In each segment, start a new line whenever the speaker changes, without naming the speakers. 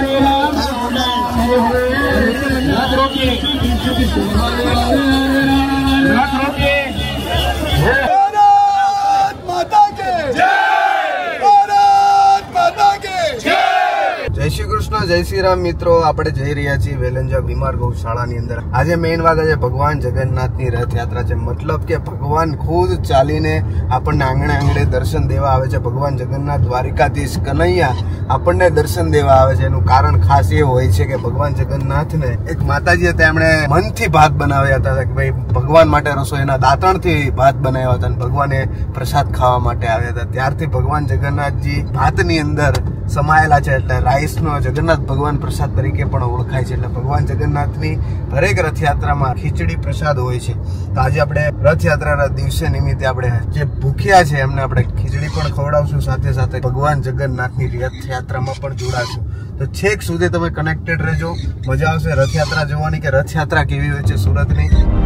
जय श्री कृष्ण जय श्री राम मित्रों આપણે જઈ રહ્યા છીએ વેલંજા બીમાર ગૌશાળાની અંદર। આજે મેઇન વાત છે ભગવાન જગન્નાથની રથયાત્રા છે, મતલબ કે ભગવાન ખુદ ચાલીને આપણને આંગણે આંગણે દર્શન દેવા આવે છે। ભગવાન જગન્નાથ દ્વારિકાધીશ કનૈયા આપણને દર્શન દેવા આવે છે। એનું કારણ ખાસ એ હોય છે કે ભગવાન જગન્નાથને એક માતાજીએ તેમણે મનથી ભાત બનાવ્યા હતા કે ભાઈ ભગવાન માટે રસોઈના દાંતણથી ભાત બનાવ્યા હતા અને ભગવાને પ્રસાદ ખાવા માટે આવ્યા હતા। ત્યારથી ભગવાન જગન્નાથજી ભાતની અંદર સમાયેલા છે, એટલે રાઈસનો જગન્નાથ ભગવાન પ્રસાદ તરીકે પણ ઓળખાય છે। એટલે ભગવાન જગન્નાથની દરેક રથયાત્રામાં ખીચડી પ્રસાદ હોય છે। તો આજે આપણે રથયાત્રાના દિવસે નિમિત્તે આપણે જે ભૂખ્યા છે એમને આપણે ખીચડી પણ ખવડાવશું, સાથે સાથે ભગવાન જગન્નાથની રથયાત્રામાં પણ જોડાશું। તો છેક સુધી તમે કનેક્ટેડ રહેજો, મજા આવશે રથયાત્રા જોવાની કે રથયાત્રા કેવી હોય છે સુરતની।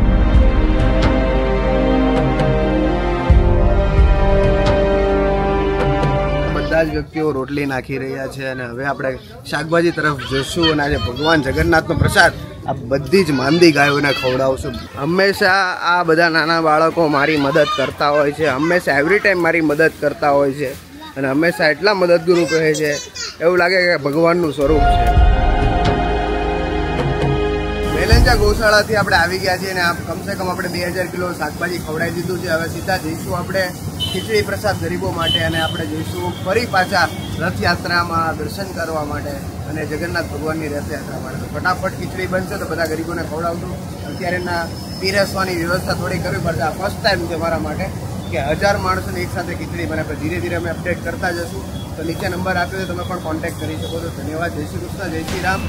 બધા જ વ્યક્તિઓ રોટલી નાખી રહ્યા છે અને હવે આપણે શાકભાજી તરફ જશું અને આજે ભગવાન જગન્નાથનો પ્રસાદ આ બધી જ માંદી ગાયોને ખવડાવશું। હંમેશા આ બધા નાના બાળકો મારી મદદ કરતા હોય છે, હંમેશા એવરી ટાઈમ મારી મદદ કરતા હોય છે અને હંમેશા એટલા મદદરૂપ રહે છે, એવું લાગે કે ભગવાનનું સ્વરૂપ છે। વેલંજા ગૌશાળાથી આપણે આવી ગયા છીએ અને કમસે કમ આપણે 2000 કિલો શાકભાજી ખવડાવી દીધું છે। હવે સીધા જઈશું આપણે ખીચડી પ્રસાદ ગરીબો માટે અને આપણે જઈશું ફરી પાછા રથયાત્રામાં દર્શન કરવા માટે અને જગન્નાથ ભગવાનની રથયાત્રા માટે। તો ફટાફટ ખીચડી બનશે તો બધા ગરીબોને ખવડાવશું। અત્યારેના પીરસવાની વ્યવસ્થા થોડી કરવી પડશે। આ ફર્સ્ટ ટાઈમ છે મારા માટે કે 1000 માણસોને એક સાથે ખીચડી બને, પણ ધીરે ધીરે અમે અપડેટ કરતા જશું। તો નીચે નંબર આપ્યો છે, તમે પણ કોન્ટેક્ટ કરી શકો છો। ધન્યવાદ। જય શ્રી કૃષ્ણ જય શ્રી રામ।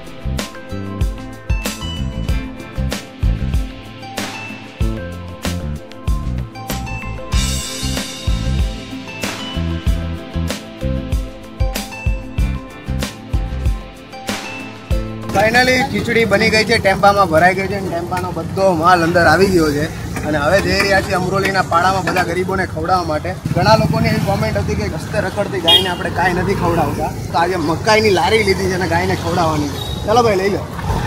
ફાઇનલી ખીચડી બની ગઈ છે, ટેમ્પામાં ભરાઈ ગઈ છે અને ટેમ્પાનો બધો માલ અંદર આવી ગયો છે અને હવે જઈ રહ્યા છીએ અમરોલીના પાડામાં બધા ગરીબોને ખવડાવવા માટે। ઘણા લોકોની એવી કોમેન્ટ હતી કે રસ્તે રખડતી ગાયને આપણે કાંઈ નથી ખવડાવતા, તો આજે મકાઈની લારી લીધી છે અને ગાયને ખવડાવવાની છે। ચાલો ભાઈ લઈ લો।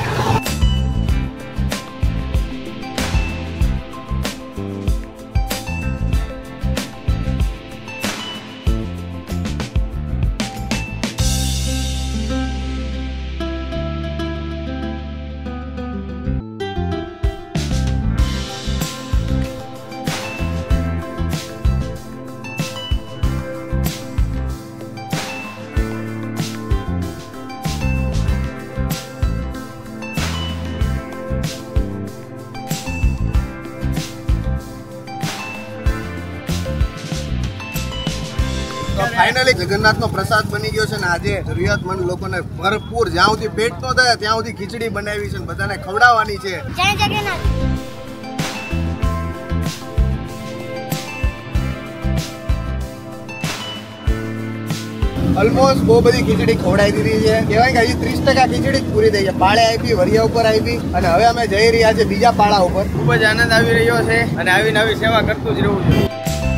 ફાઇનલી જગન્નાથનો પ્રસાદ બની ગયો છે ને આજે જરૂરિયાતમંદ લોકોને ભરપૂર જ્યાં સુધી પેટ નો થાય ત્યાં સુધી ખીચડી બનાવી છે, બધાને ખવડાવવાની છે। જય જગન્નાથ। ઓલમોસ્ટ બહુ બધી ખીચડી ખવડાવી દીધી છે, કહેવાય કે હજી 30% ખીચડી જ પૂરી થઈ છે। પાળે આપી, વરિયા ઉપર આપી અને હવે અમે જઈ રહ્યા છે બીજા પાળા ઉપર। ખૂબ જ આનંદ આવી રહ્યો છે અને આવી નવી સેવા કરતું જ રહેવું છે।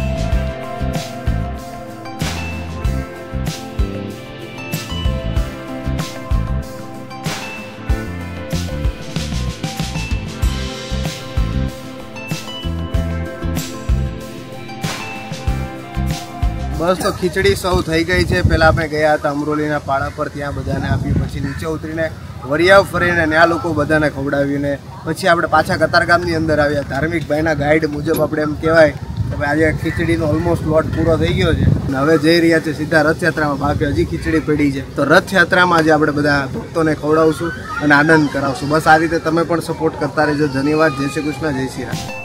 બસ તો ખીચડી સૌ થઈ ગઈ છે। પહેલાં આપણે ગયા હતા અમરોલીના પાડા પર, ત્યાં બધાને આપી, પછી નીચે ઉતરીને વરિયાવ ફરીને ત્યાં લોકો બધાને ખવડાવીને પછી આપણે પાછા કતારગામની અંદર આવ્યા। ધાર્મિક ભાઈના ગાઈડ મુજબ આપણે એમ કહેવાય કે આજે ખીચડીનો ઓલમોસ્ટ લોટ પૂરો થઈ ગયો છે અને હવે જઈ રહ્યા છે સીધા રથયાત્રામાં। બાકી હજી ખીચડી પડી છે, તો રથયાત્રામાં આજે આપણે બધા ભક્તોને ખવડાવશું અને આનંદ કરાવશું। બસ આ રીતે તમે પણ સપોર્ટ કરતા રહેજો। ધન્યવાદ। જય શ્રી કૃષ્ણ જય શ્રી રામ।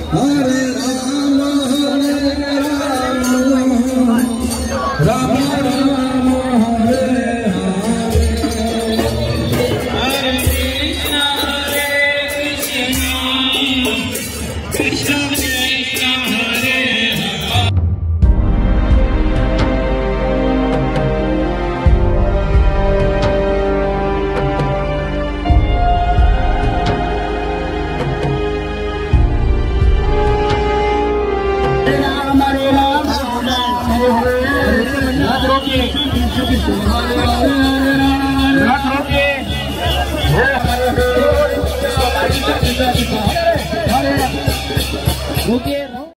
हरे राम राम राम हरे हरे कृष्ण कृष्ण हरे हरे राम हरे राम